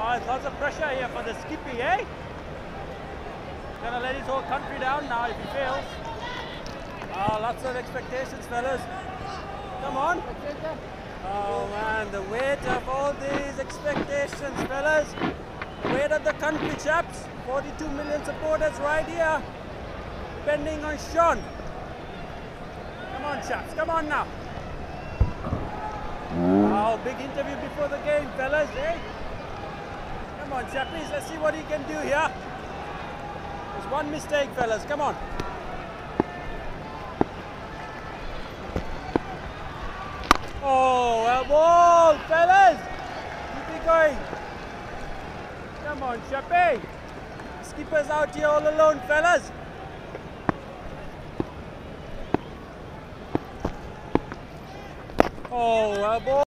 Oh, there's lots of pressure here for the skippy, eh? Gonna let his whole country down now if he fails. Oh, lots of expectations, fellas. Come on. Oh man, the weight of all these expectations, fellas. The weight of the country, chaps. 42 million supporters right here. Depending on Shaun. Come on, chaps. Come on now. Oh, big interview before the game, fellas, eh? Come on, chappies. Let's see what he can do here. There's one mistake, fellas. Come on. Oh, well ball, fellas. Keep it going. Come on, chappie. Skipper's out here all alone, fellas. Oh, well ball.